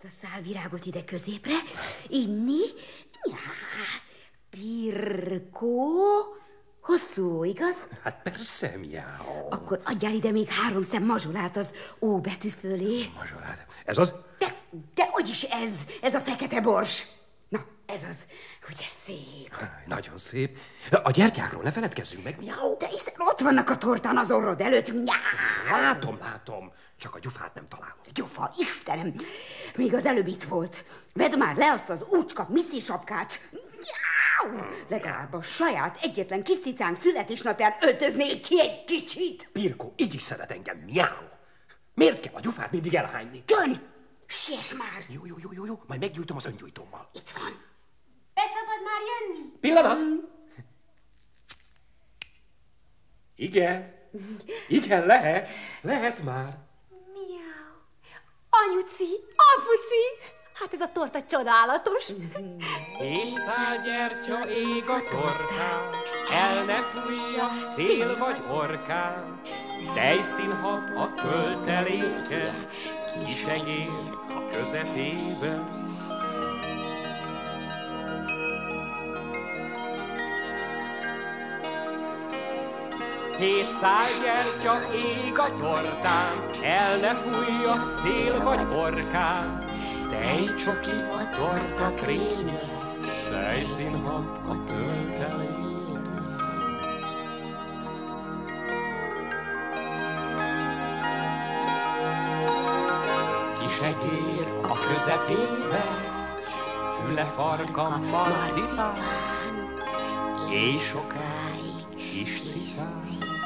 a szálvirágot ide középre, inni. Pirkó. Hosszú, igaz? Hát persze, miau. Akkor adjál ide még 3 szem mazsolát az ó betű fölé. Mazsolát. Ez az? De úgyis ez a fekete bors. Na, ez az, ugye szép. Nagyon szép. A gyertyákról ne feledkezzünk meg, miau. De hiszen ott vannak a tortán az orrod előtt, miau. Látom. Csak a gyufát nem találom. Gyufa, Istenem, még az előbb itt volt. Vedd már le azt az úcska mici sapkát. Legalább a saját egyetlen kis cicánk születésnapján öltöznél ki egy kicsit. Pirkó, így is szeret engem, miau. Miért kell a gyufát mindig elhányni? Jön! Siess már! Jó, majd meggyújtom az öngyújtómmal. Itt van. Beszabad már jönni? Pillanat! Igen, lehet már. Miau. Anyuci, apuci, hát ez a torta csodálatos. 200 gyertya ég a tortán, el ne fújja szél vagy orkán. Tejszínhab a tölteléke, kisegér a közepében. Hétszáz gyertya ég a tortán, el ne fújja szél vagy orkán. Tejcsoki a torta krémje, tejszínhab a tölteléke. Kisegér a közepébe, füle farkammal cifán, és sokáig kis cifán.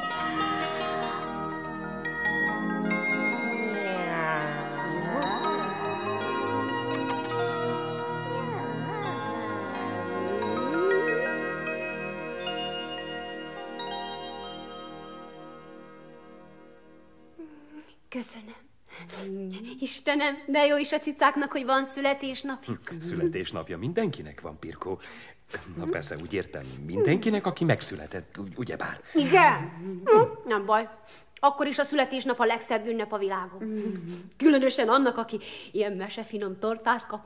Köszönöm. Istenem, de jó is a cicáknak, hogy van születésnapjuk. Születésnapja mindenkinek van, Pirkó. Na persze, úgy értem, mindenkinek, aki megszületett, ugyebár. Igen? Nem baj. Akkor is a születésnap a legszebb ünnep a világon. Különösen annak, aki ilyen mesefinom tortát kap.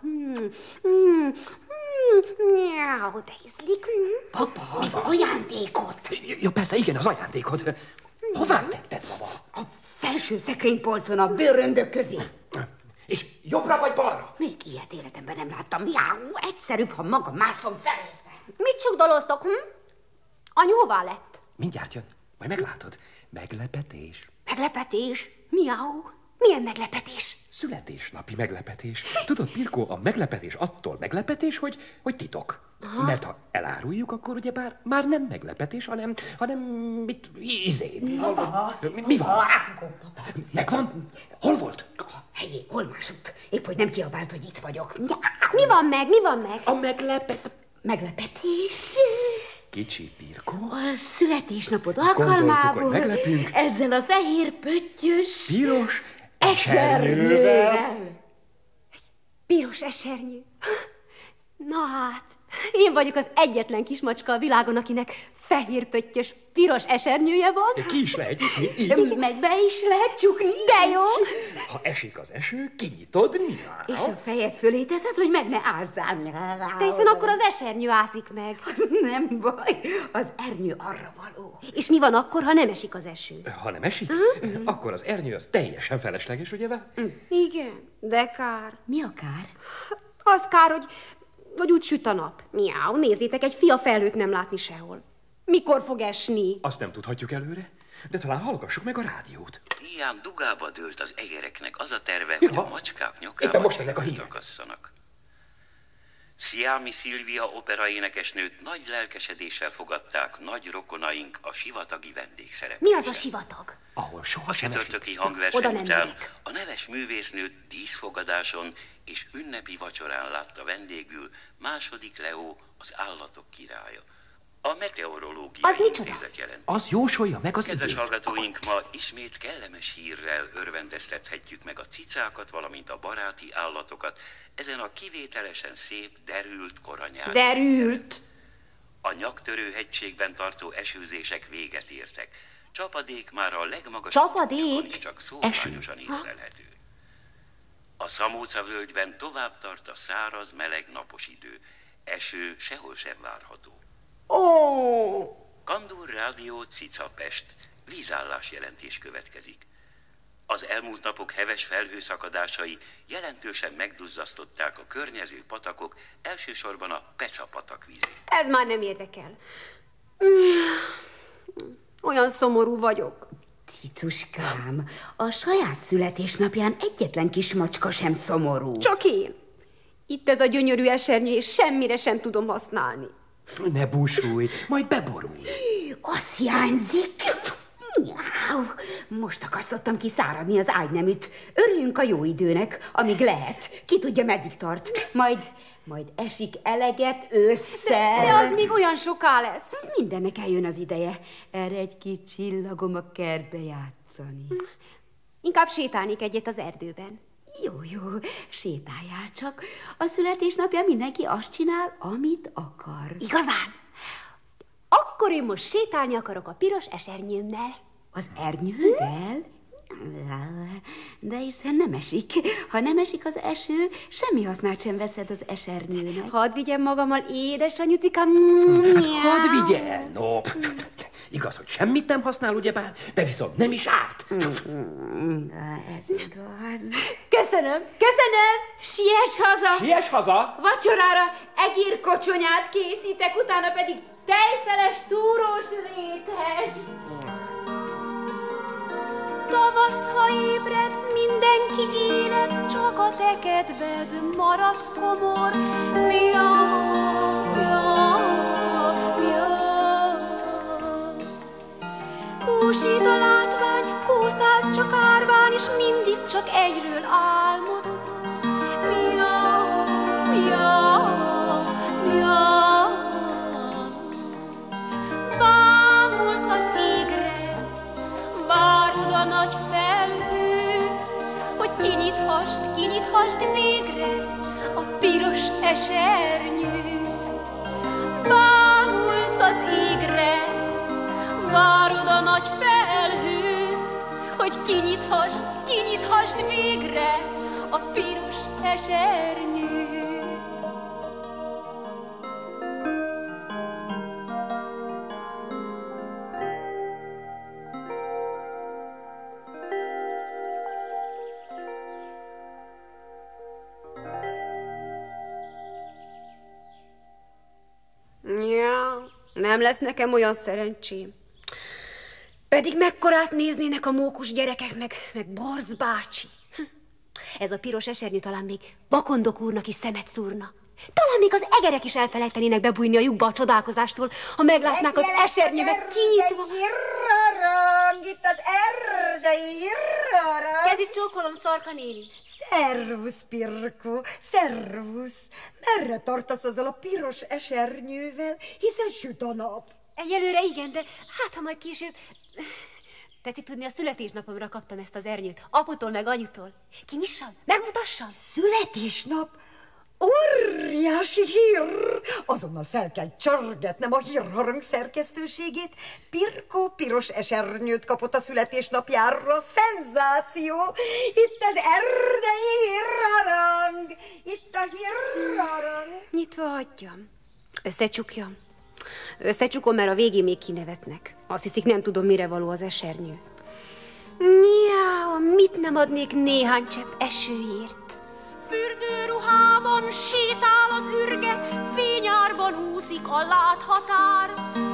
De ízlik. Papa, az ajándékot. Ja, persze, igen, az ajándékot. Hová tetted, baba? A felső szekrénypolcon a bőröndök közé. És jobbra vagy balra? Még ilyet életemben nem láttam. Miau, egyszerűbb, ha maga mászom felé. Mit csukdoloztok, Anyu hová lett? Mindjárt jön, majd meglátod. Meglepetés. Meglepetés? Miau? Milyen meglepetés? Születésnapi meglepetés. Tudod, Pirkó, a meglepetés attól meglepetés, hogy titok. Aha. Mert ha eláruljuk, akkor ugyebár már nem meglepetés, hanem mi van? Megvan? Hol volt? Helyé, hol másutt? Épp, hogy nem kiabált, hogy itt vagyok. Mi van meg? A meglepetés. Kicsi Pirkó. A születésnapod alkalmából. Gondoltuk, hogy meglepünk. Ezzel a fehér pöttyös... Piros esernyővel. Piros esernyő. Na hát, én vagyok az egyetlen kismacska a világon, akinek fehér pöttyös, piros esernyője van. Ki is lehet nyitni, így. Meg be is lehet csukni. De jó. Ha esik az eső, kinyitod, és a fejed fölé teszed, hogy meg ne ázzál. De hiszen akkor az esernyő ászik meg. Az nem baj, az ernyő arra való. És mi van akkor, ha nem esik az eső? Ha nem esik, akkor az ernyő az teljesen felesleges, ugye? Igen, de kár. Mi a kár? Az kár, hogy úgy süt a nap. Miau, nézzétek, egy fia felhőt nem látni sehol. Mikor fog esni? Azt nem tudhatjuk előre, de talán hallgassuk meg a rádiót. Ilyen dugába dőlt az egereknek az a terve, hogy a macskák nyakába takasszanak. Sziámi Szilvia operaénekesnőt nagy lelkesedéssel fogadták nagy rokonaink a sivatagi vendégszereplésen. Mi az a sivatag? Ahol soha a csütörtöki hangverseny után a neves művésznőt díszfogadáson és ünnepi vacsorán látta vendégül második Leó, az állatok királya. A meteorológiai intézet jelent. Az jósolja meg az Kedves hallgatóink, ma ismét kellemes hírrel örvendeztethetjük meg a cicákat, valamint a baráti állatokat ezen a kivételesen szép, derült koranyáron. Derült! A Nyaktörő hegységben tartó esőzések véget értek. Csapadék már a legmagasabb csúcsokon is csak szórványosan észlelhető. A A Szamóca völgyben tovább tart a száraz, meleg, napos idő. Eső sehol sem várható. Kandúr Rádió, Cicapest. Vízállás jelentés következik. Az elmúlt napok heves felhőszakadásai jelentősen megduzzasztották a környező patakok, elsősorban a Peca patak vizét. Ez már nem érdekel. Olyan szomorú vagyok. Cicuskám, a saját születésnapján egyetlen kis macska sem szomorú. Csak én. Itt ez a gyönyörű esernyő, és semmire sem tudom használni. Ne búsulj, majd beborul. Az hiányzik. Most akasztottam ki száradni az ágyneműt. Örüljünk a jó időnek, amíg lehet. Ki tudja, meddig tart. Majd esik eleget ősszel. De az még olyan soká lesz. Mindennek eljön az ideje. Erre egy kis csillagom a kertbe játszani. Inkább sétálnék egyet az erdőben. Jó, sétáljál csak. A születésnapján mindenki azt csinál, amit akar. Igazán? Akkor én most sétálni akarok a piros esernyőmmel. Az ernyővel? De hiszen nem esik. Ha nem esik az eső, semmi hasznát sem veszed az esernyőnek. Hadd vigyem magammal, édesanyucikám. Hadd vigye! No, igaz, hogy semmit nem használ, ugyebár, de viszont nem is árt. Ez igaz. Köszönöm. Siess haza! Siess haza! Vacsorára egérkocsonyát készítek, utána pedig tejfeles túrós rétest. Tavasz, ha ébred, mindenki élet, csak a te kedved marad komor. Búsít a látvány, kószálsz csak árván, és mindig csak egyről álmodozol. Bámulsz az égre, várod a nagy felhőt, hogy kinyithasd végre a piros esernyőt. Bámulsz az égre, várod a nagy felhőt, hogy kinyithasd végre a piros esernyőt. Nem lesz nekem olyan szerencsém. Pedig mekkorát néznének a mókus gyerekek, meg Borz bácsi. Ez a piros esernyő talán még Vakondok úrnak is szemet szúrna. Talán még az egerek is elfelejtenének bebújni a lyukba a csodálkozástól, ha meglátnák az esernyőmet kinyitva. Hirrarang, itt az erdei hirrarang. Kezi csókolom, Szarka néni. Szervusz, Pirko, szervusz. Merre tartasz azzal a piros esernyővel, hiszen süt a nap? Egyelőre igen, de hát ha majd később... Tetszik tudni, a születésnapomra kaptam ezt az ernyőt. Aputól meg anyutól. Kinyissam? Megmutassam? Születésnap? Óriási hír! Azonnal fel kell csörgetnem a hírharang szerkesztőségét. Pirko piros esernyőt kapott a születésnapjára. Szenzáció! Itt az erdei hírharang! Itt a hírharang! Nyitva hagyjam. Összecsukjam. Összecsukom, mert a végén még kinevetnek. Azt hiszik, nem tudom, mire való az esernyő. Nyáó, mit nem adnék néhány csepp esőért? Fürdőruhában sétál az ürge, fényárban úszik a láthatár.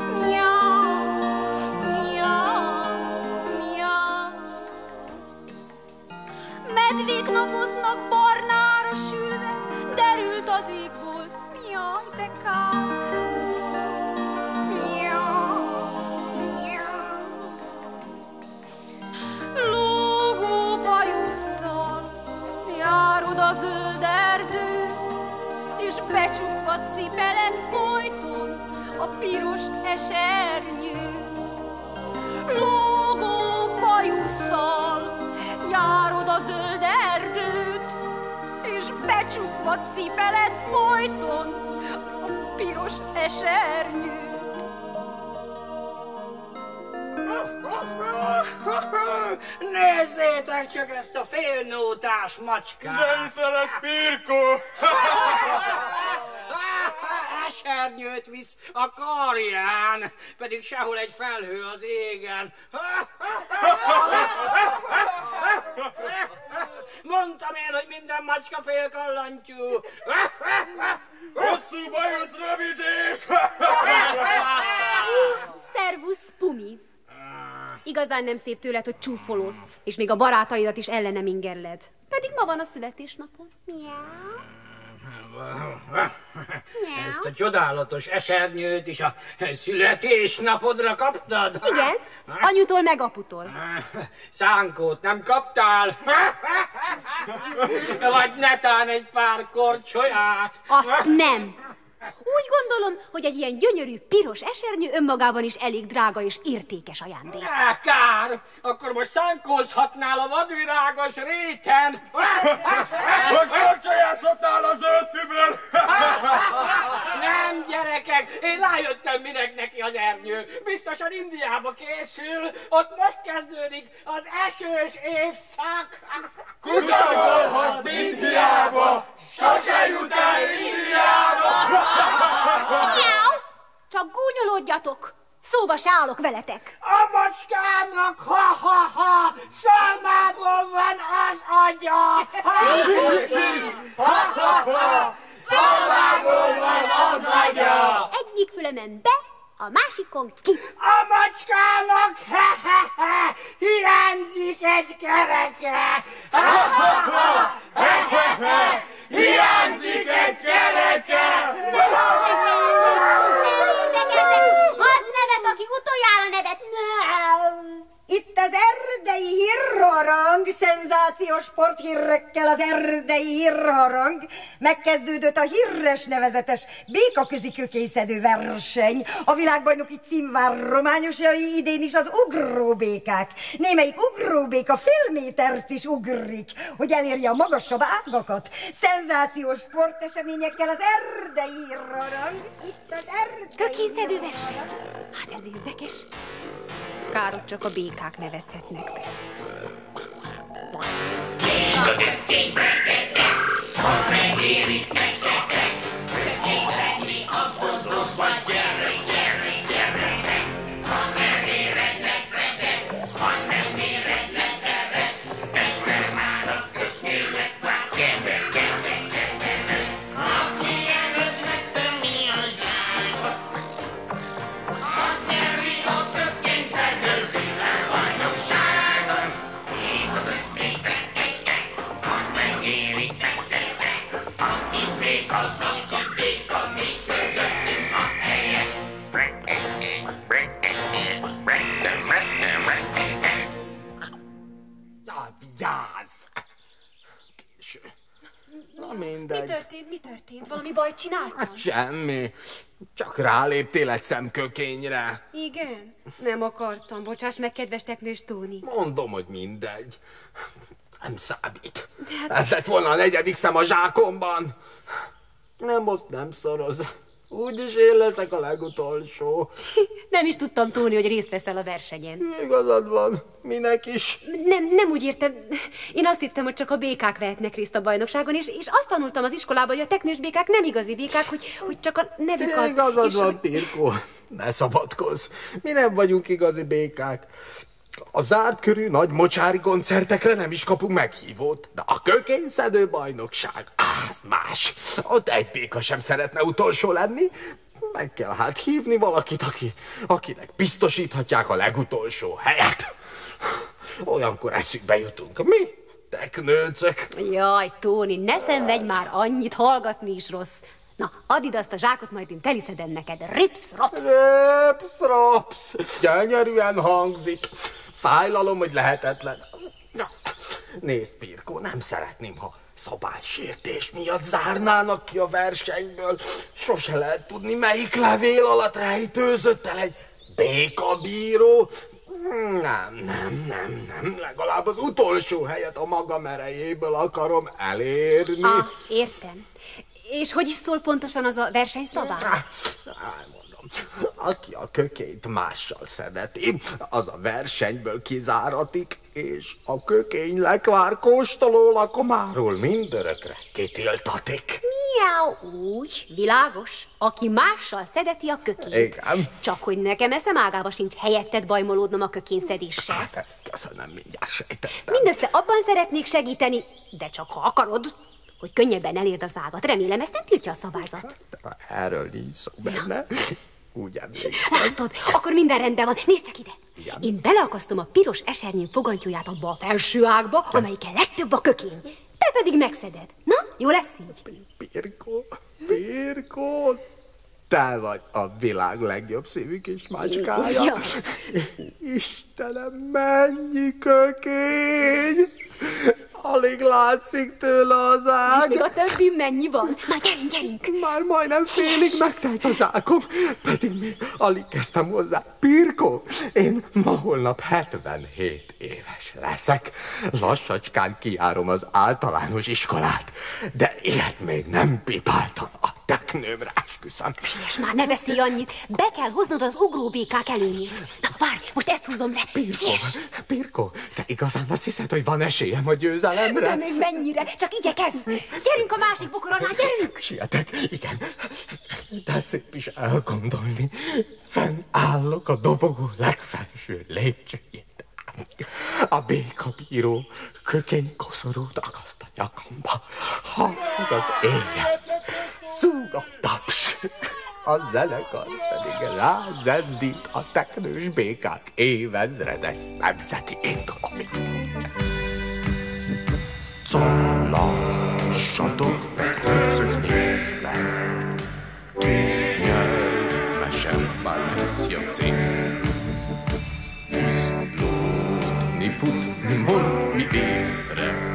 Miau, miau, miau. Medvék napoznak barnára sülve, derült az égbolt, jaj, de kár. Lógó bajusszal járod a zöld erdőt, és becsukva cipeled folyton a piros esernyőt. Lógó bajusszal járod a zöld erdőt, és becsukva cipeled folyton a piros esernyőt. Nézzétek csak ezt a félnótás macskát! De hiszen ez Pirko! Esernyőt visz a karján, pedig sehol egy felhő az égen. Mondtam én, hogy minden macska félkallantyú. Hosszú bajusz, rövid ész! Szervusz, Pumi! Igazán nem szép tőled, hogy csúfolódsz, és még a barátaidat is ellenem ingerled. Pedig ma van a születésnapon. Ezt a csodálatos esernyőt is a születésnapodra kaptad? Igen, anyutól meg aputól. Szánkót nem kaptál? Vagy netán egy pár korcsolyát? Azt nem. Úgy gondolom, hogy egy ilyen gyönyörű, piros esernyő önmagában is elég drága és értékes ajándék. Kár! Akkor most szánkózhatnál a vadvirágos réten! Most korcsolyázhatnál a zöld püből! Nem, gyerekek! Én rájöttem, minek neki az ernyő. Biztosan Indiába készül. Ott most kezdődik az esős évszak. Kutyagolhat Indiába! Sose jut el Indiába! Miau! Csak gúnyolódjatok! Szóba se állok veletek! A macskának ha-ha-ha! Szalmából van az agya! Ha-ha-ha! Szalmából van az agya! Egyik fülemen be, a másikon ki. A macskának he-he-he! Hiányzik egy kereke! Ha-ha-ha! He-he-he! Hiányzik egy kereke! Az nevet, aki utoljára nevet. Itt az erdei hírharang, szenzációs sporthírekkel az erdei hírharang. Megkezdődött a híres nevezetes békaközi kökészedő verseny. A világbajnoki címvárományosai idén is az ugróbékák. Némelyik ugróbéka fél métert is ugrik, hogy elérje a magasabb ágakat. Szenzációs sporteseményekkel az erdei hírharang. Itt az erdei Kökészedő verseny? Hát ez érdekes. Kár, hogy csak a békák nevezhetnek be. Ha megérik nektek, kökészedni a bozókba, gyere, gyere, gyere! Ha megéred leszetek, ha nem éred letered, ezzel már a kötélet vár, gyere, gyere, gyere! Aki előtt megtömi a zsákot, az nyeri a kökészedő világbajnokságot. Ha megérik nektek, aki béka, mi közöttünk a helye. Vigyázz! Késő. Na mindegy. Mi történt? Valami bajt csináltam? Semmi. Csak ráléptél egy szemkökényre. Igen? Nem akartam. Bocsáss meg, kedves teknős Tóni. Mondom, hogy mindegy. Nem számít. Ez lett volna a 4. szem a zsákomban. Nem, most nem szoroz. Úgyis én leszek a legutolsó. Nem is tudtam, Tóni, hogy részt veszel a versenyen. Igazad van. Minek is? Nem úgy értem. Én azt hittem, hogy csak a békák vehetnek részt a bajnokságon, és azt tanultam az iskolában, hogy a teknős békák nem igazi békák, hogy csak a nevük az. Igazad van, Pirko. Ne szabadkozz. Mi nem vagyunk igazi békák. A zárt körű nagy mocsári koncertekre nem is kapunk meghívót, de a kökényszedő bajnokság, az más. Ott egy béka sem szeretne utolsó lenni. Meg kell hát hívni valakit, akinek biztosíthatják a legutolsó helyet. Olyankor eszükbe jutunk. Mi? Teknőcök. Jaj, Tóni, ne szenvedj már annyit, hallgatni is rossz. Na, add ide azt a zsákot, majd én teliszedem neked. Rips-rops! Rips-rops! Gyönyörűen hangzik. Fájlalom, hogy lehetetlen. Na, nézd, Pirko, nem szeretném, ha szabálysértés miatt zárnának ki a versenyből. Sose lehet tudni, melyik levél alatt rejtőzött el egy békabíró. Nem. Legalább az utolsó helyet a magam erejéből akarom elérni. Értem. És hogy is szól pontosan az a versenyszabály? Mondom. Aki a kökényt mással szedeti, az a versenyből kizáratik, és a kökény lekvár kóstoló lakomáról mindörökre kitiltatik. Miau, úgy, világos. Aki mással szedeti a kökényt. Igen. Csak hogy nekem eszem ágába sincs helyetted bajmolódnom a kökényszedéssel. Hát ezt köszönöm, mindjárt sejtettem. Mindössze abban szeretnék segíteni, de csak ha akarod, hogy könnyebben elérd az ágat. Remélem, ezt nem tiltja a szabályzat. Erről nincs szó benne. Úgy emlékszem. Látod, akkor minden rendben van. Nézd csak ide. Igen. Én beleakasztom a piros esernyő fogantyúját abba a felső ágba, amelyiken legtöbb a kökény. Te pedig megszeded. Na, jó lesz így? Pirko, te vagy a világ legjobb szívű kis macskája. Ja. Istenem, mennyi kökény! Alig látszik tőle az ág. És még a többi mennyi van? Na, gyerünk, gyerünk! Már majdnem félig megtelt a zsákom, pedig még alig kezdtem hozzá. Pirko, én ma holnap 77 éves leszek. Lassacskán kijárom az általános iskolát, de ilyet még nem pipáltam a teknőmre, esküszöm. És már ne beszélj annyit, be kell hoznod az ugróbékák előnyét. Na, várj, most ezt húzom le. Pirko, te igazán azt hiszed, hogy van esélyem a győzelemre? De még mennyire, csak igyekezz. Gyerünk a másik bukoronál, gyerünk! Sietek, igen. De szép is elgondolni. Fennállok a dobogó legfelső lépcsőjén. A békabíró kökénykoszorút akaszt a nyakamba. Harsog az éjjel. Zúg a taps. A zenekar pedig rázendít a teknős békák évezredes nemzeti indulói. Szóllassatok teknőcök népe, kényelmesebben lesz a cél. Viszlódni, futni, mondni végre,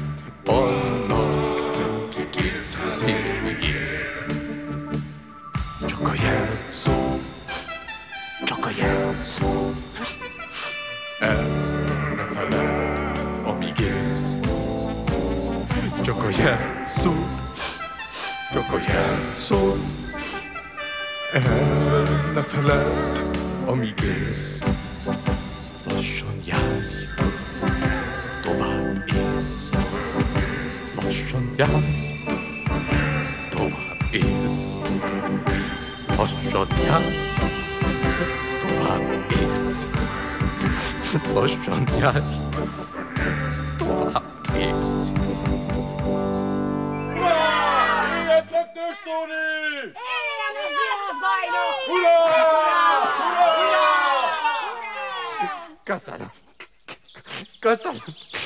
annak, ki 200 évig él. Csak a jelszó, csak a jelszó, el ne feled, amíg élsz. Csak a jelszó, csak a jelszó, el ne feled, amíg élsz. Lassan járj, tovább élsz. Lassan járj, tovább élsz. Lassan járj, tovább élsz. Lassan járj, tovább élsz. Ilyen kettős Tóni! Éljen a világbajnok! Köszönöm. Köszönöm.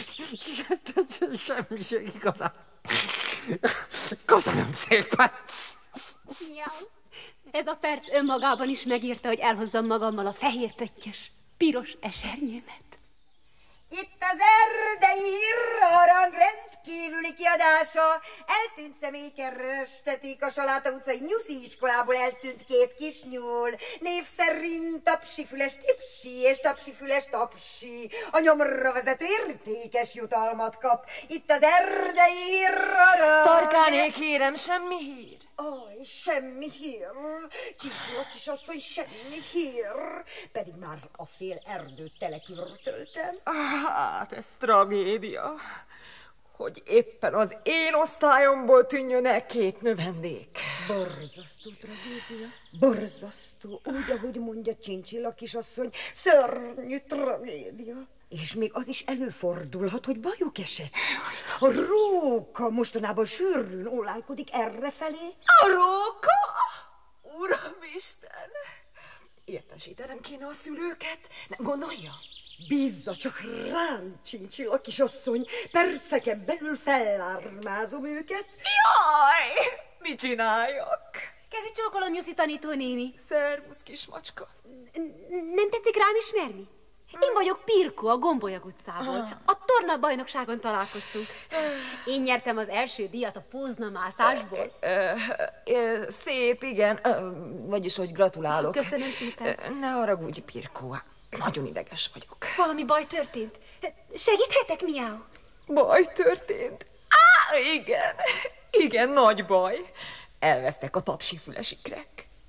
Semmiség igazán. Köszönöm szépen. Miau. Ez a perc önmagában is megírta, hogy elhozzam magammal a fehér pöttyös, piros esernyőmet. Itt az erdei hírharang rendkívüli kiadása. Eltűnt személy kerestetik a Saláta utcai nyuszi iskolából eltűnt 2 kisnyúl. Név szerint Tapsifüles Tipsi és Tapsifüles Tapsi. A nyomra vezető értékes jutalmat kap. Itt az erdei hírharang. Szarkáné, kérem, semmi hír. Aj, semmi hír. Csicsi a kisasszony, semmi hír. Pedig már a fél erdőt telekürtöltem. Hát, ez tragédia, hogy éppen az én osztályomból tűnjön el 2 növendék. Borzasztó tragédia. Borzasztó, úgy, ahogy mondja Csincsilla kisasszony, szörnyű tragédia. És még az is előfordulhat, hogy bajuk esett. A róka mostanában sűrűn ólálkodik errefelé. A róka? Uramisten! Értesítenem kéne a szülőket, nem gondolja? Bízza csak rám, Csincsilla kisasszony, perceken belül fellármázom őket. Jaj! Mit csináljak? Kezi csókolom, Nyuszi tanítónéni. Szervusz, kismacska. Nem tetszik rám ismerni? Én vagyok Pirko a Gombolyag utcából. A tornabajnokságon találkoztunk. Én nyertem az első díjat a póznamászásból. Szép, igen. Vagyis, hogy gratulálok. Köszönöm szépen. Ne haragudj, Pirko. Nagyon ideges vagyok. Valami baj történt? Segíthetek, Miau? Baj történt? Igen. Igen, nagy baj. Elvesztek a tapsifüles ikrek.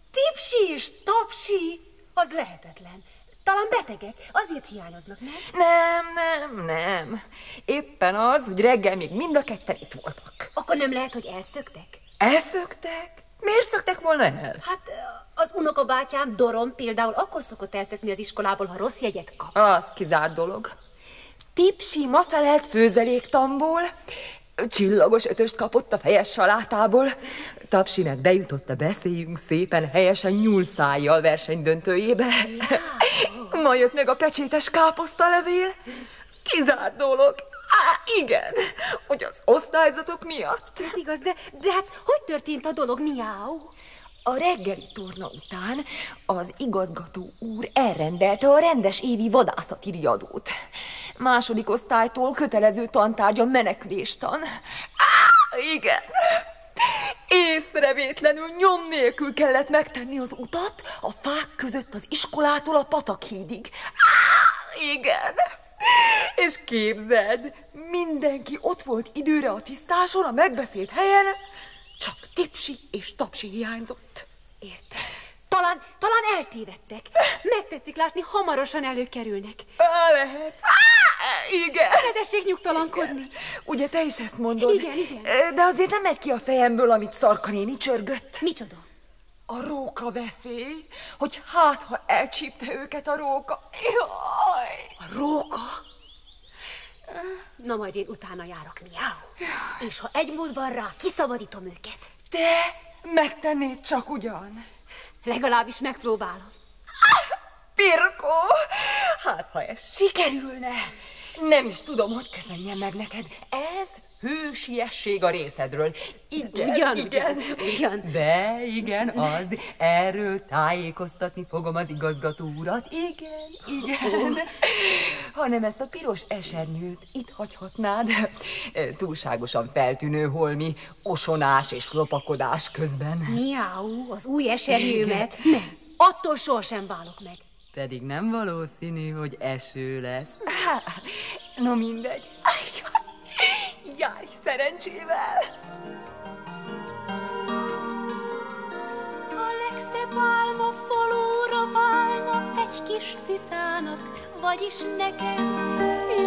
Tipsi és Tapsi, az lehetetlen. Talán betegek, azért hiányoznak, nem? Nem. Éppen az, hogy reggel még mind a ketten itt voltak. Akkor nem lehet, hogy elszöktek? Elszöktek? Miért szöktek volna el? Hát az unokabátyám Doron például akkor szokott elszökni az iskolából, ha rossz jegyet kap. Az kizárt dolog. Tipsi ma felelt főzeléktamból, csillagos 5-öst kapott a fejes salátából, Tapsi meg bejutott a beszéljünk szépen helyesen nyúlszájjal versenydöntőjébe. Ma jött meg a pecsétes káposztalevél. Kizárt dolog. Igen, hogy az osztályzatok miatt. Ez igaz, de hát hogy történt a dolog, miáó? A reggeli turna után az igazgató úr elrendelte a rendes évi vadászati riadót. Második osztálytól kötelező tantárgy a meneküléstan. Igen. Észrevétlenül nyom nélkül kellett megtenni az utat a fák között az iskolától a Patakhídig. Igen. És képzeld, mindenki ott volt időre a tisztáson, a megbeszélt helyen, csak Tipsi és Tapsi hiányzott. Értem. Talán eltévedtek. Megtetszik látni, hamarosan előkerülnek. Lehet. Igen. Ne tessék nyugtalankodni. Ugye te is ezt mondod? Igen. De azért nem megy ki a fejemből, amit Szarka néni csörgött. Micsoda? A róka veszély, hogy hát, ha elcsípte őket a róka. Jaj. A róka? Na majd én utána járok, miáó. És ha egy mód van rá, kiszabadítom őket. Te megtennéd csak ugyan. Legalábbis megpróbálom. Pirkó, hát ha ez sikerülne, nem is tudom, hogy köszönjem meg neked. Ez hősiesség a részedről. Igen. De igen, az. Erről tájékoztatni fogom az igazgató urat. Igen. Hanem ezt a piros esernyőt itt hagyhatnád. Túlságosan feltűnő holmi osonás és lopakodás közben. Miáó, az új esernyőmet? Nem, attól sohasem válok meg. Pedig nem valószínű, hogy eső lesz. No mindegy. Járj szerencsével! A legszebb álma valóra válna egy kis cicának, vagyis nekem.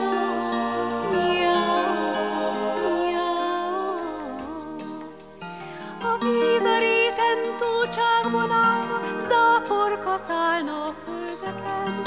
A víz a réten tócsákban állna, záporka szállna a földeken.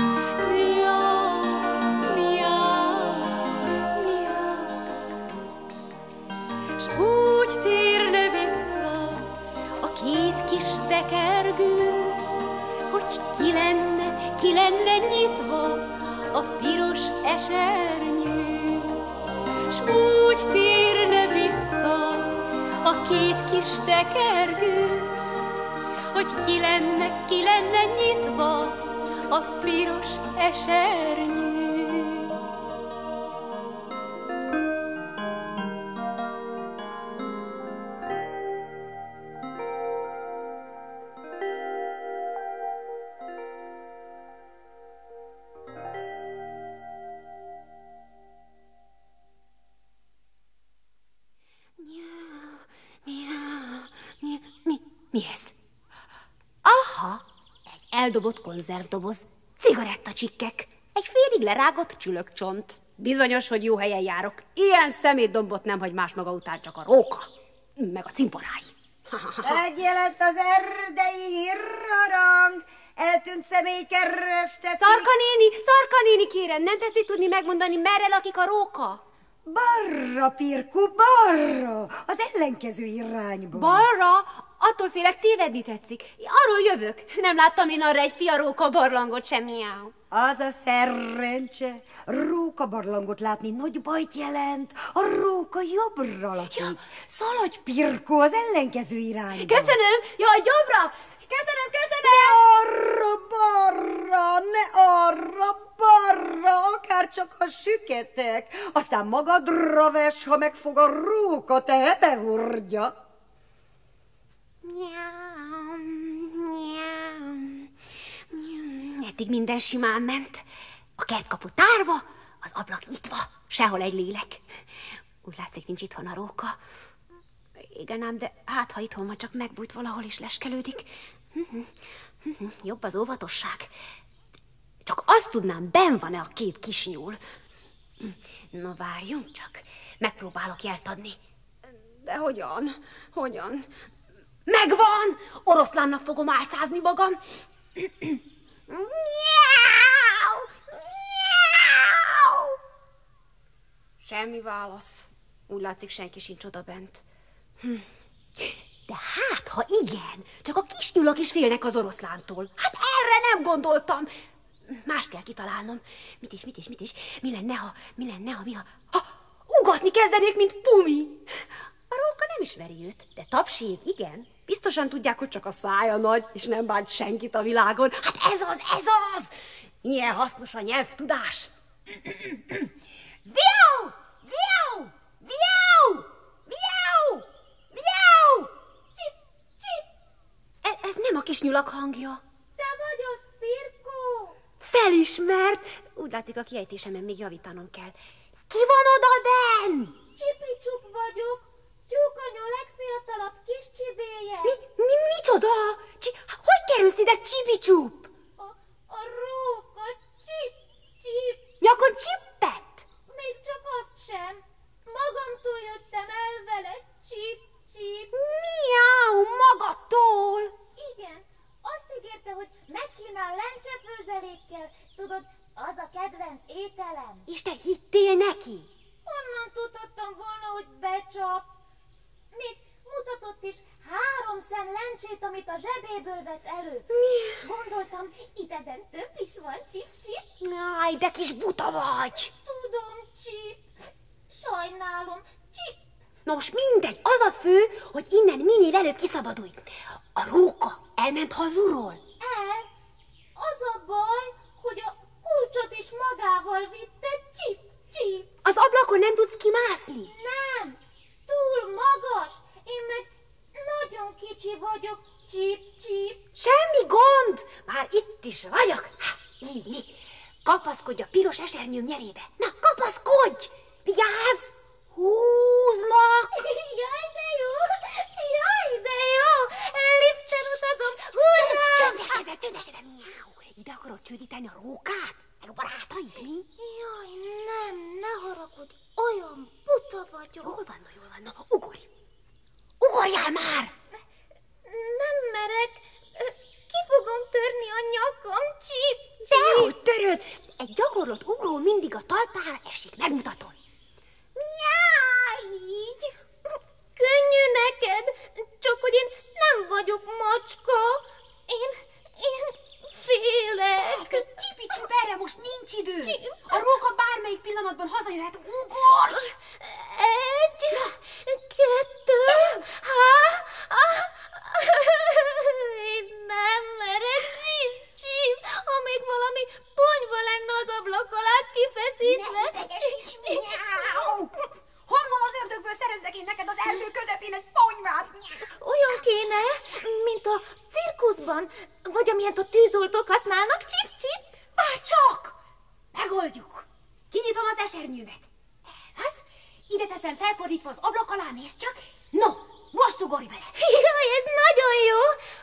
S úgy térne vissza a két kis tekergő, hogy ki lenne nyitva a piros esernyő. S úgy térne vissza a két kis tekergő, hogy ki lenne nyitva a piros esernyő. Mi ez? Aha, egy eldobott konzervdoboz, cigarettacsikkek, egy félig lerágott csülökcsont. Bizonyos, hogy jó helyen járok. Ilyen szemétdombot nem hagy más maga után, csak a róka, meg a cimborái. Megjelent az erdei hírharang, eltűnt személy kereste. Szarka néni, kérem, nem tetszik tudni megmondani, merre lakik a róka? Balra, Pirku, balra! Az ellenkező irányba. Balra? Attól félek, tévedni tetszik. Arról jövök. Nem láttam én arra egy fiaróka barlangot sem, miáó. Az a szerencse. Róka barlangot látni nagy bajt jelent. A róka jobbra lakik. Ja. Szaladj, Pirko, az ellenkező irányba. Köszönöm. Jaj, jobbra. Köszönöm. Ne arra, balra, akár csak a süketek. Aztán magadra ves, ha megfog a róka, te hebehordja. Eddig minden simán ment. A kertkapu tárva, az ablak nyitva, sehol egy lélek. Úgy látszik, nincs itthon a róka. régen ám, de hát ha itthon van, csak megbújt valahol is leskelődik. Jobb az óvatosság. Csak azt tudnám, benn van-e a két kisnyúl. Na várjunk csak, megpróbálok jelt adni. De hogyan? Hogyan? Megvan! Oroszlánnak fogom álcázni magam. Miau! Miau! Semmi válasz. Úgy látszik, senki sincs oda bent. De hát, ha igen, csak a kisnyulak is félnek az oroszlántól. Hát erre nem gondoltam. Mást kell kitalálnom. Mit is? Mi lenne, ha ugatni kezdenék, mint Pumi? A róka nem ismeri őt, de Tapsiék igen. Biztosan tudják, hogy csak a szája nagy, és nem bánt senkit a világon. Hát ez az! Milyen hasznos a nyelvtudás. Viau! Viau! Viau! Viau! Viau! Csip, csip! Ez nem a kisnyulak hangja. Te vagy az, Pirkó! Felismert! Úgy látszik, a kiejtésemen még javítanom kell. Ki van oda benn? Csipi-csup vagyok. Tyúkanya legfiatalabb kis csibéje. Micsoda? Hogy kerülsz ide, Csipi-csup? A róka, csip-csip. Nyakon csippett? Még csak azt sem. Magamtól jöttem el vele, csip-csip. Miau, magadtól? Igen, azt ígérte, hogy megkínál lencsefőzelékkel. Tudod, az a kedvenc ételem. És te hittél neki? Honnan tudhattam volna, hogy becsap? Még mutatott is 3 szem lencsét, amit a zsebéből vett elő. Gondoltam, ideben több is van, Csip-csip. Áj, de kis buta vagy. Tudom, Csip. Sajnálom, Csip. Nos, mindegy, az a fő, hogy innen minél előbb kiszabadulj. A róka elment hazulról? Az a baj, hogy a kulcsot is magával vitte, Csip-csip. Az ablakon nem tudsz kimászni? Nem, túl magas. Én meg nagyon kicsi vagyok, Csip-csip. Semmi gond, már itt is vagyok. Így. Kapaszkodj a piros esernyőm nyerébe. Na, kapaszkodj! Vigyázz! Húzlak! Jaj, de jó! Jaj, de jó! Lipcsen utazom! Hurrá! Csöndesebben! Miau! Ide akarod csődíteni a rókát? Meg a barátait, mi? Jaj, nem, ne haragudj! Olyan buta vagyok! Jól van, na, ugorj! Ugorjál már! Nem merek! Ki fogom törni a nyakam, Csip! Dehogy töröd! Egy gyakorlott ugró mindig a talpára esik, megmutatod. Miáj, így! Könnyű neked, csak hogy én nem vagyok macska. Én félek. Csipi-csup, erre most nincs idő. A róka bármelyik pillanatban hazajöhet. Ugorj! 1, 2, Én nem merek, Csip. Ha még valami ponyva lenne az ablak alá kifeszítve. Ne idegesíts, miau! Honnan az ördögből szerezzek én neked az erdő közepén egy ponyvát? Olyan kéne, mint a cirkuszban, vagy amilyet a tűzoltók használnak, Csip-csip. Várj csak! Megoldjuk! Kinyitom az esernyőmet. Ez az? Ide teszem felfordítva az ablak alá, nézd csak. No, most ugorj bele. Jaj, ez nagyon jó.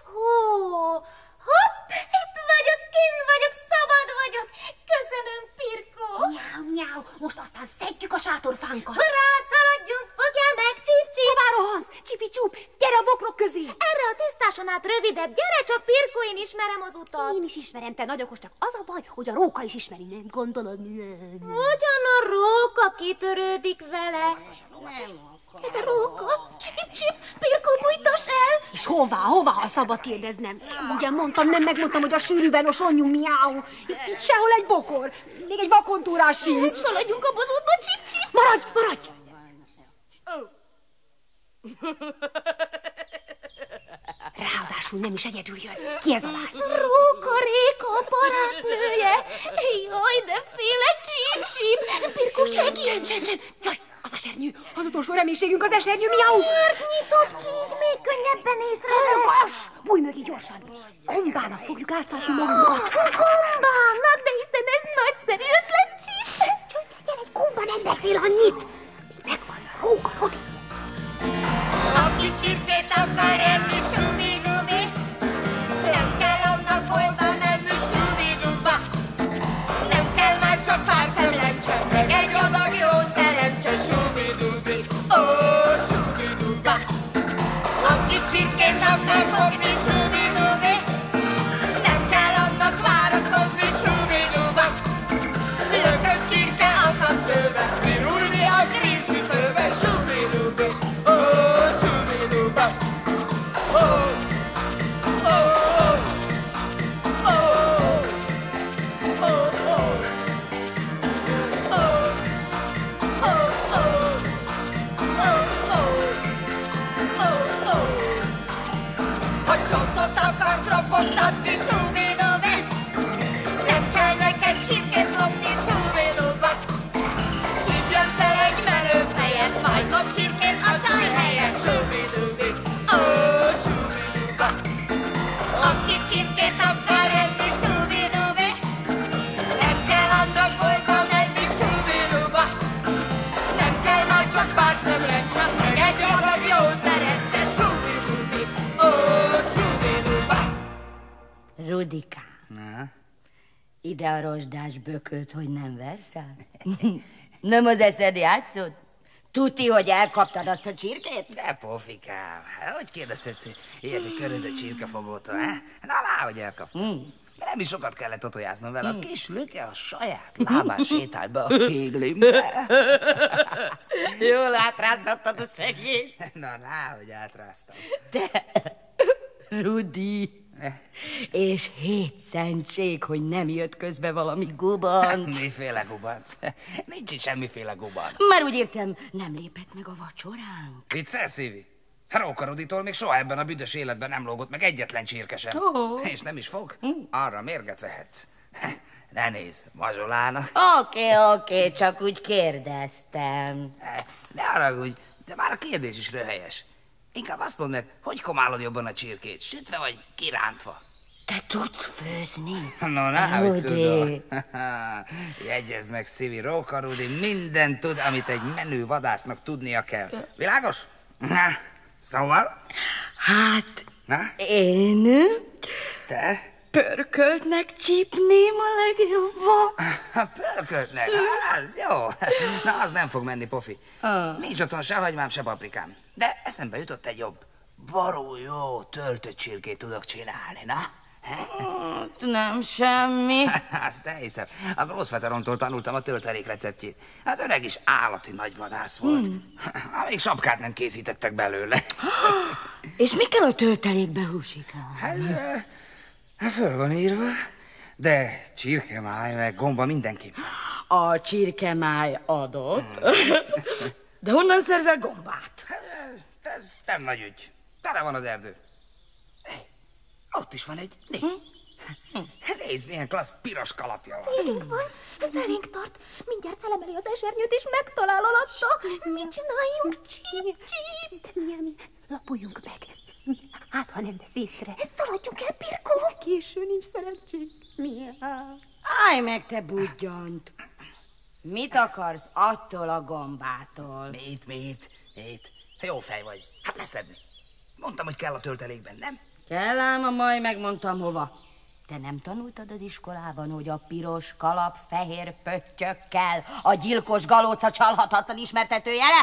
Hopp, itt vagyok, kint vagyok, szabad vagyok. Köszönöm, Pirkó. Miau, most aztán szedjük a sátorfánkat. Hurrá, szaladjunk, fogjál meg, Csip-csip. Hová rohansz? Csipi-csup, gyere a bokrok közé. Erre a tisztáson át rövidebb, gyere csak, Pirkó, én ismerem az utat. Én is ismerem, te nagy okos, csak az a baj, hogy a róka is ismeri, nem gondolod? Ugyan a róka kitörődik vele. Ez a róka, Csip-csip, Pirkó, bújtass el. És hová, ha szabad kérdeznem? Ugyan mondtam, nem megmondtam, hogy a sűrűben osonjú, miau. Itt sehol egy bokor, még egy vakontúrás sincs. Szaladjunk a bozótba, Csip-csip. Maradj! Ráadásul nem is egyedül jön. Ki ez a lány? Róka Réka, a barátnője. Jaj, de félek, Csip-csip. Pirkó, segíts! Csend! Jaj, az esernyő! Az utolsó reménységünk az esernyő, miau! Miért nyitott? Még könnyebben észrevesz. Bújj mögé gyorsan! Gombának fogjuk átszálni magunkat. Gombának? De hiszen ez nagyszerű ötlet, Csip. Gyere, egy gomba nem beszél annyit. Megvan, róka, fogj! Akik kell fogni, subi-dubi. Nem kell annak várakozni, subi-duba. Lökött csirke akad bőve, kirújni a grillsütőbe, subi-dubi. Ó, subi-duba. Ó, ó, ó, ó, ó, ó. Ha csontot akarsz ropogtatni, subi-dubi. Nem kell neked csirkét lopni, subi-duba. Csípjen fel egy menő fejet, majd lop csirkét a csaj helyett, subi-dubi. Ó, subi-duba. Aki csirkét akar enni, subi-dubi. Nem kell annak boltba menni, subi-duba. Nem kell már csak pár szemlencse, meg egy adag jó szerencse, subi-dubi. Ó, subi-duba. Rudikám, ide a rozsdás bökölt, hogy nem verszál? Nem az eszed játszott? Tuti, hogy elkaptad azt a csirkét? De pofikám, hogy kérdezhetsz ilyet egy körözött csirkefogótól, he? Na, hogy elkaptam. De nem is sokat kellett otojáznom vele, a kis Lüke a saját lábán sétált be a kéglimbe. Jól átrázhattad a szegényt. Na, hogy átráztam. De, Rudi, és 7 szentség, hogy nem jött közbe valami gubanc. Miféle gubanc? Nincs itt semmiféle gubanc. Már úgy értem, nem lépett meg a vacsoránk. Viccelsz, Szívi? Róka Ruditól még soha ebben a büdös életben nem lógott meg egyetlen csirke sem. És nem is fog? Arra mérget vehetsz. Ne nézz, mazsolának. Oké, csak úgy kérdeztem. Ne haragudj, de már a kérdés is röhelyes. Inkább azt mondd meg, hogy komálod jobban a csirkét, sütve vagy kirántva? Te tudsz főzni? No, hogy tudod. Jegyezd meg, Szívi, Róka Rudi mindent tud, amit egy menő vadásznak tudnia kell. Világos? Szóval? Hát, na? én... Te? Pörköltnek csípném a legjobban. Pörköltnek? Az jó. Na, az nem fog menni, pofi. Nincs otthon se hagymám, se paprikám. De eszembe jutott egy jobb. Baró jó töltött csirkét tudok csinálni, na? Nem semmi. Azt elhiszem. A Grossveteromtól tanultam a töltelék receptjét. Az öreg is állati nagy vadász volt. Még sapkát nem készítettek belőle. És mi kell a töltelékbe, húsikám? Hát föl van írva, de csirkemáj meg gomba mindenképp. A csirkemáj adott. De honnan szerzel gombát? Ez nem nagy ügy. Tele van az erdő. Ott is van egy Nézd, milyen klassz piros kalapja van. Felénk tart. Mindjárt felemeli az esernyőt, és megtalál alatta. Mit csináljunk? Csíp. Lapuljunk meg. Hát, ha nem vesz észre. Ezt szaladjunk el, Pirkó. Késő nincs szerencsénk. Miáll. Állj meg, te budgyant. Mit akarsz attól a gombától? Mit? Jó fej vagy. Hát leszedni. Mondtam, hogy kell a töltelékben, nem? Kell ám, majd megmondtam hova. Te nem tanultad az iskolában, hogy a piros kalap fehér pöttyökkel a gyilkos galóca csalhatatlan ismertetőjele?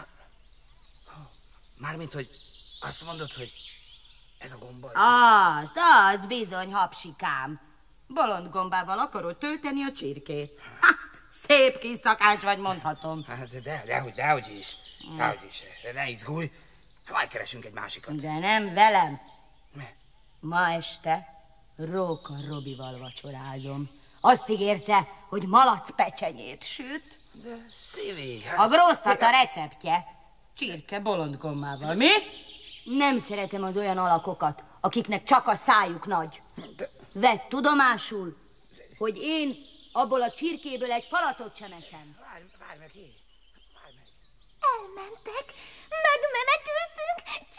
Mármint, hogy azt mondod, hogy ez a gomba... Azt bizony, hapsikám. Bolond gombával akarod tölteni a csirkét. Szép kis szakács vagy, mondhatom. Dehogy is. Ne izgulj. Majd keresünk egy másikat. De nem velem. Ma este Róka Robival vacsorázom. Azt ígérte, hogy malac pecsenyét süt. De Szívi... A Grossztata receptje. Csirke bolond gombával. Mi? Nem szeretem az olyan alakokat, akiknek csak a szájuk nagy. Vedd tudomásul, hogy én abból a csirkéből egy falatot sem eszem. Várj meg, Elmentek, megmenekültünk.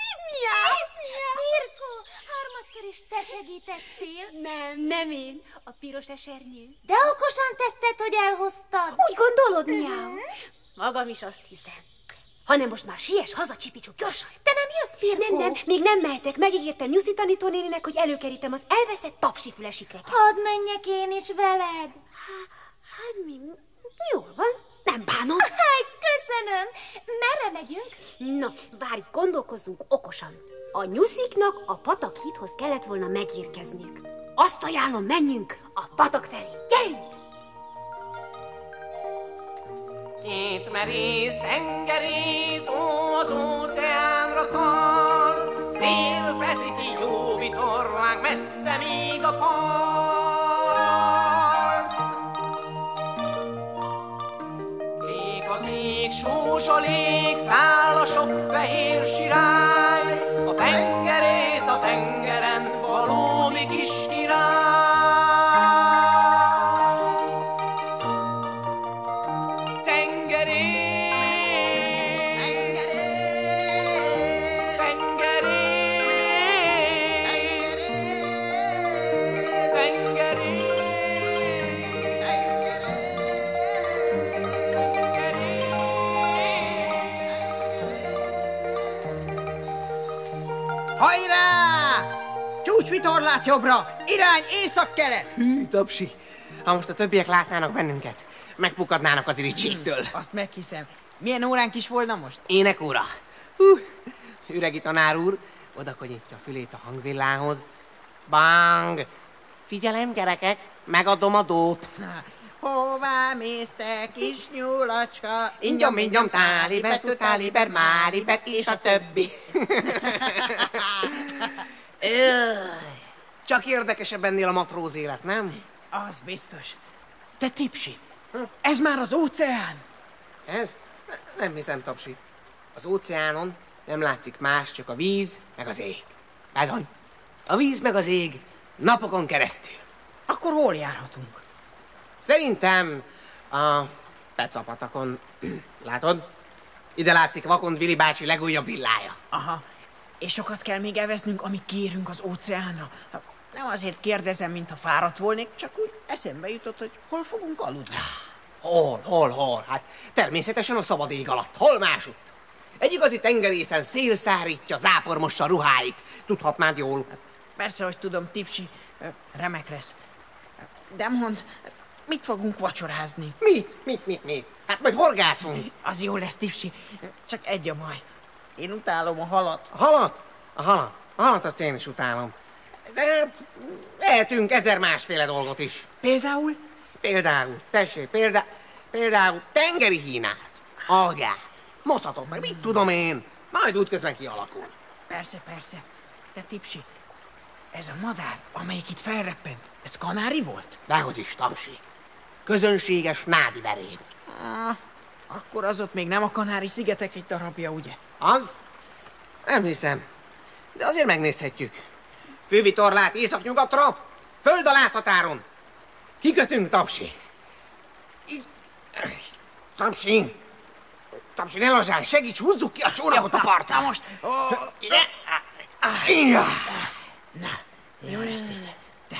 Pirkó, harmadszor is te segítettél. Nem én, a piros esernyő. De okosan tetted, hogy elhoztad. Úgy gondolod, Miau? Magam is azt hiszem. Hanem most már siess haza, Csipicsuk, gyorsan! Te nem jössz, Pirkó? Nem, még nem mehetek. Megígértem Nyuszi tanítónéninek, hogy előkerítem az elveszett tapsifülesikre. Hadd menjek én is veled. Hát mi? Jól van, nem bánom. Köszönöm. Merre megyünk? Na, várj, gondolkozzunk okosan. A nyusziknak a patak hídhoz kellett volna megérkezniük. Azt ajánlom, menjünk a patak felé. Gyerünk! Két merész tengerész, ó, az óceánra tart, szél feszíti jó vitorlánk, messze még a part. Kék az ég, sós a lég, száll a sok fehér sirály, a tengerész a tengeren, valódi kis király. Hajrá! Csúcsvitorlát jobbra, irány észak-kelet! Hű, Tapsi, ha most a többiek látnának bennünket, megpukadnának az irítségtől. Azt meghiszem. Milyen óránk is volna most? Énekóra. Üregi tanár úr, odakonyítja a fülét a hangvillához. Bang! Figyelem, gyerekek, megadom a dót. Hová mész te, kis nyulacska? Ingyom, ingyom, táliber, tutáliber, máliber, és a többi. Csak érdekesebb ennél a matróz élet, nem? Az biztos. Te Tipsi, ez már az óceán? Ez? Nem hiszem, Tapsi. Az óceánon nem látszik más, csak a víz, meg az ég. Bizony. A víz meg az ég napokon keresztül. Akkor hol járhatunk? Szerintem a Pecapatakon. Látod? Ide látszik Vakond Vili bácsi legújabb villája. Aha. És sokat kell még eveznünk, amíg kiérünk az óceánra. Nem azért kérdezem, mintha fáradt volnék, csak úgy eszembe jutott, hogy hol fogunk aludni. Hol? Hát természetesen a szabad ég alatt. Hol másutt? Egy igazi tengerészen szél szárítja, zápormossa ruháit. Tudhatnád jól. Persze, hogy tudom, Tipsi. Remek lesz. De mondd, mit fogunk vacsorázni? Mit? Hát majd horgászunk. Az jó lesz, Tipsi. Csak egy a baj. Én utálom a halat. A halat? A halat azt én is utálom. De lehetünk ezer másféle dolgot is. Például? Tessék, például tengeri hínárt, algát, moszatot, meg mit tudom én, majd útközben kialakul. Persze. De Tipsi, ez a madár, amelyik itt felreppent, ez kanári volt? Dehogy is, Tapsi. Közönséges nádi veréb. Akkor az ott még nem a Kanári-szigetek egy darabja, ugye? Az? Nem hiszem. De azért megnézhetjük. Fővitorlát északnyugatra, föld a láthatáron. Kikötünk, Tapsi. Tapsi, ne lazsálj, segíts, húzzuk ki a csónakot a partra. Most. Ide. Na, jó lesz itt. De.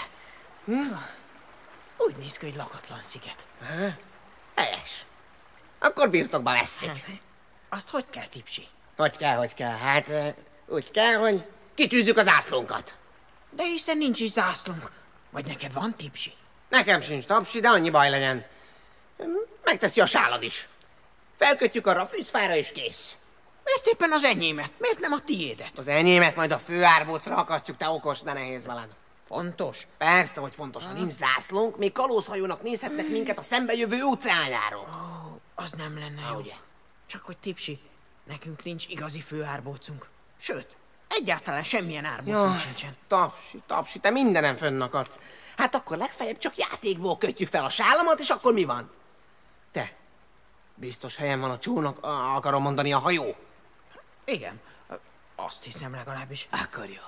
Úgy néz ki, hogy lakatlan sziget. Helyes. Akkor birtokba vesszük. Azt hogy kell, Tipsi? Hogy kell? Hát úgy kell, hogy kitűzzük az zászlónkat. De hiszen nincs is zászlónk. Vagy neked van, Tipsi? Nekem sincs, Tapsi, de annyi baj legyen. Megteszi a sálad is. Felkötjük arra a fűzfára és kész. Miért éppen az enyémet? Miért nem a tiédet? Az enyémet majd a főárbócra akasztjuk, te okos, de nehéz veled. Fontos? Persze, hogy fontos. Ha nincs zászlónk, még kalózhajónak nézhetnek minket a szembejövő óceánjáról. Az nem lenne jó. Ugye? Csak hogy Tipsi, nekünk nincs igazi főárbócunk. Sőt, egyáltalán semmilyen árbócunk sincsen. Tapsi, te mindenem fönnakadsz. Hát akkor legfeljebb csak játékból kötjük fel a sálamat, és akkor mi van? Te, biztos helyen van a csónak, akarom mondani, a hajó. Igen, azt hiszem legalábbis. Akkor jó.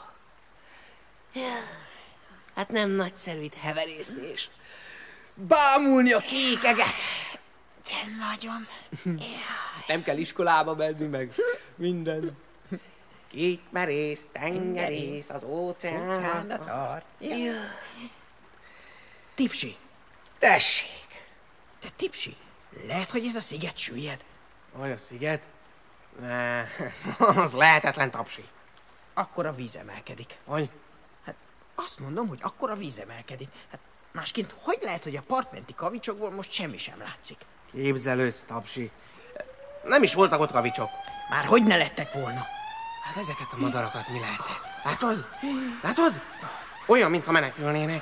Hát nem nagyszerű itt heverészni és bámulni a kékeget. De nagyon. Nem kell iskolába menni meg minden. Kék merész, tengerész, az óceánra tart. Tipsi. Tessék. De Tipsi, lehet, hogy ez a sziget süllyed? Vagy a sziget? Az lehetetlen, Tapsi. Akkor a víz emelkedik. Hogy? Hát azt mondom, hogy akkor a víz emelkedik. Hát másként hogy lehet, hogy a partmenti kavicsokból most semmi sem látszik? Képzelődsz, Tapsi. Nem is voltak ott kavicsok. Már hogy ne lettek volna? Hát ezeket a madarakat mi lehet? Látod? Látod? Olyan, mintha menekülnének.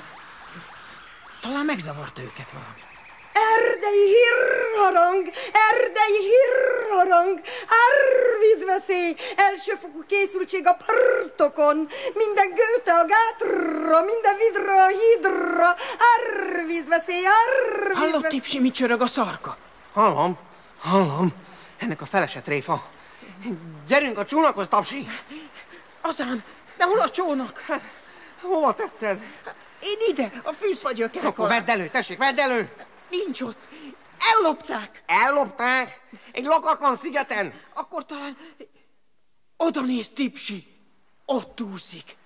Talán megzavarta őket valami. Erdei hírharang, erdei hírharang, árvízveszély, elsőfokú készültség a partokon, minden gőte a gátra, minden vidra a hídra, árvízveszély, árvízveszély. Hallod, Tipsi, mit csörög a szarka? Hallom. Ennek a felese tréfa. Gyerünk a csónakhoz, Tapsi. Azán, de hol a csónak? Hát, hova tetted? Hát én ide, a fűszfagyökerek Akkor vedd elő, tessék, vedd elő. Nincs ott. Ellopták. Ellopták? Egy lakatlan szigeten? Akkor talán oda néz, Tipsi. Ott úszik.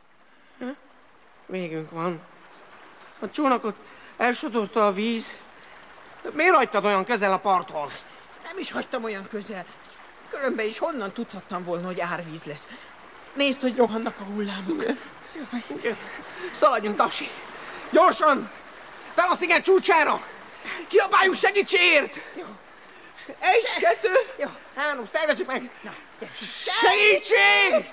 Végünk van. A csónakot elsodorta a víz. Miért hagytad olyan közel a parthoz? Nem is hagytam olyan közel. Különben is honnan tudhattam volna, hogy árvíz lesz. Nézd, hogy rohannak a hullámok. Szaladjunk, Tapsi. Gyorsan! Fel a sziget csúcsára! Kiabáljunk segítségért! Jó. 1, 2, jó. 3, szervezzük meg! Na, segítség!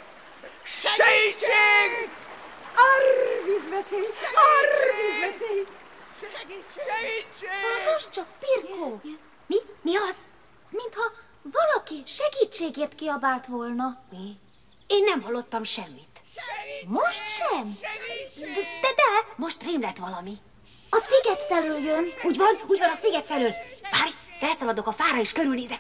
Segítség! Árvízveszély! Árvízveszély! Segítség! Hallgass csak, Pirkó! Mi az? Mintha valaki segítségért kiabált volna. Mi? Én nem hallottam semmit. Most sem? De, most rém lett valami. A sziget felől jön. Úgy van, a sziget felől. Várj, felszaladok a fára és körülnézek.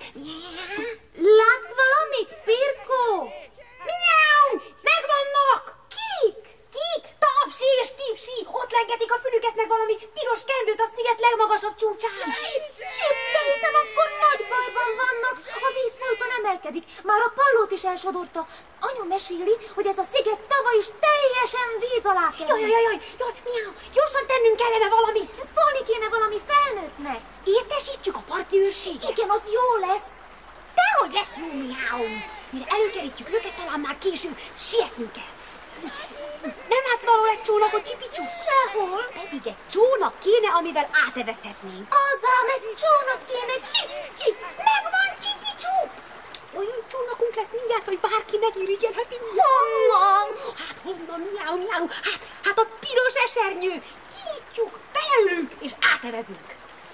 Látsz valamit, Pirkó? Miau! Megvannak! Kik? Tapsi és Tipsi! Ott lengetik a fülüket meg valami piros kendőt a sziget legmagasabb csúcsán. De hiszem, akkor nagy bajban vannak. A víz folyton emelkedik. Már a pallót is elsodorta. Anyu meséli, hogy ez a sziget tavaly is teljesen víz alá került. Jaj, miau, gyorsan tennünk kellene valamit. Szólni kéne valami felnőttnek. Értesítsük a parti őrséget. Igen, az jó lesz. Dehogy lesz jó, miau. Mire előkerítjük őket, talán már késő. Sietnünk kell. Nem látsz valahol egy csónakot, Csipicsú? Sehol. Pedig egy csónak kéne, amivel átevezhetnénk. Azám, egy csónak kéne, Csip! Megvan, Csipicsú! Olyan csónakunk lesz mindjárt, hogy bárki megirigyelheti. Honnan? Hát honnan, miau. Hát a piros esernyő. Kinyitjuk, beleülünk és átevezünk.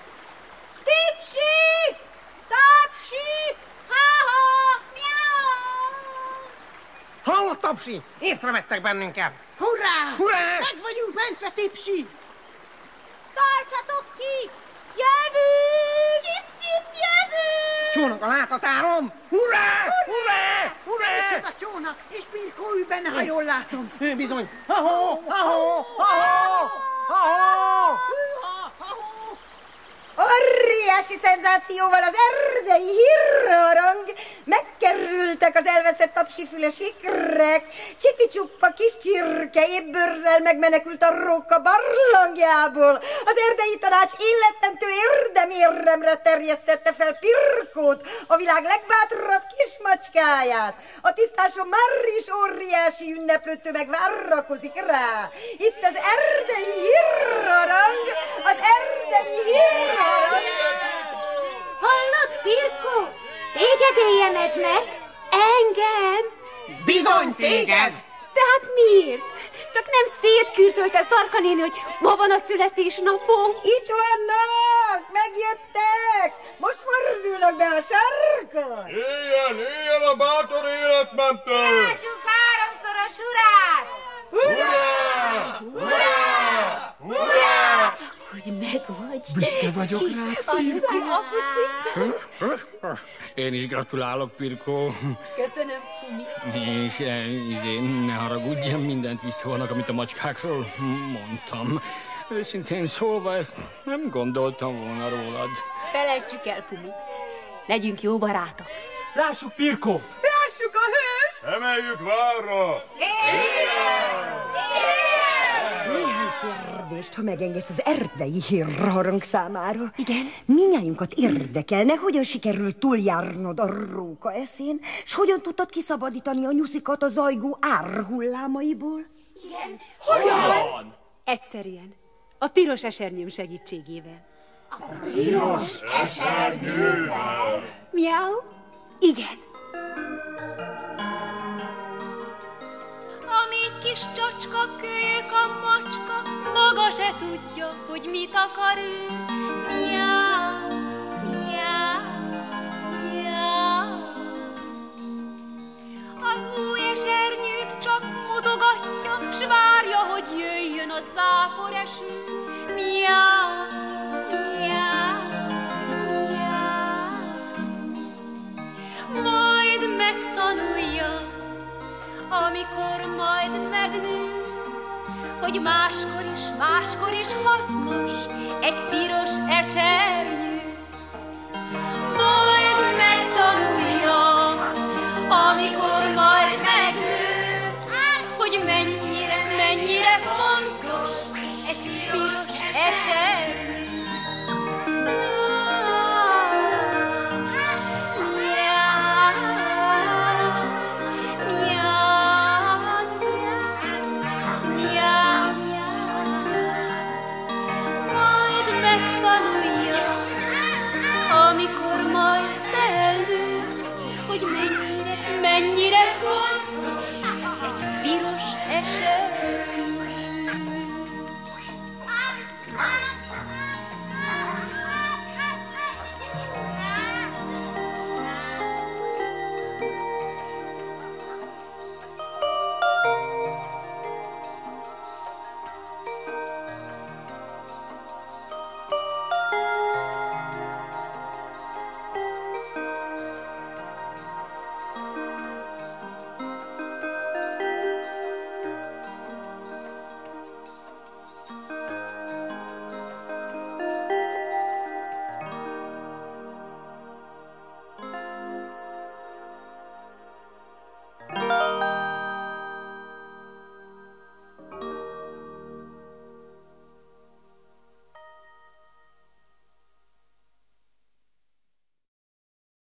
Tipsi! Tapsi! Ha-ha! Hallott, Tapsi? Észrevettek bennünket. Hurrá! Hurrá! Meg vagyunk mentve, Tipsi! Tartsatok ki! Jövünk! Csip, jövünk! Csónak a láthatáron! Hurrá! Micsoda csónak, és Pirkó ül benne, ha jól látom. Bizony. Ha-ho! Óriási szenzációval az erdei hírharang, megkerültek az elveszett tapsifüles ikrek, Csipi-csuppa kis csirke ébbőrrel megmenekült a róka barlangjából, az erdei tanács illetentő érdemérremre terjesztette fel Pirkót, a világ legbátrabb kismacskáját. A tisztáson már is óriási ünneplő tömeg várakozik rá. Itt az erdei hírharang, az erdei hírharang. Hallod, Pirkó? Téged éjjeneznek? Engem? Bizony téged! Tehát miért? Csak nem szétkürtölte Szarka néni, hogy ma van a születésnapom. Itt vannak! Megjöttek! Most fordulnak be a sarkon! Éljen a bátor életmentő! Játsunk háromszoros urát! Hurrá! Csak hogy megvagy. Büszke vagyok rá, Cirko. Én is gratulálok, Pirkó. Köszönöm, Pumi. És ne haragudj, mindent visszaholnak, amit a macskákról mondtam. Őszintén szólva, ezt nem gondoltam volna rólad. Felejtsük el, Pumi. Legyünk jó barátok. Lássuk Pirkót! Lássuk a hős! Emeljük várra! Néhány kérdést, ha megengedsz az erdei hírharang számára. Igen? Mindnyájunkat érdekelne, hogyan sikerült túljárnod a róka eszén, és hogyan tudtad kiszabadítani a nyuszikat a zajgó árhullámaiból? Igen. Hogyan? Egyszerűen. A piros esernyőm segítségével. A piros esernyővel? Miau? Igen. kis csacska, kölyök a macska, maga se tudja, hogy mit akar ő. Miau, miau, miau. Az új esernyőt csak mutogatja, s várja, hogy jöjjön a zápor eső. Miau, miau, miau. Majd megtanulja, amikor majd megnő, hogy máskor is hasznos egy piros esernyő.